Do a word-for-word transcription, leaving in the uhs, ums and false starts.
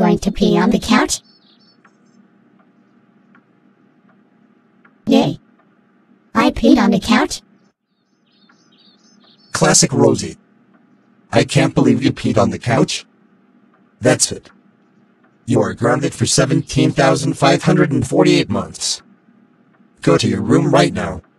going to pee on the couch? Yay. I peed on the couch? Classic Rosie. I can't believe you peed on the couch. That's it. You are grounded for seventeen thousand five hundred forty-eight months. Go to your room right now.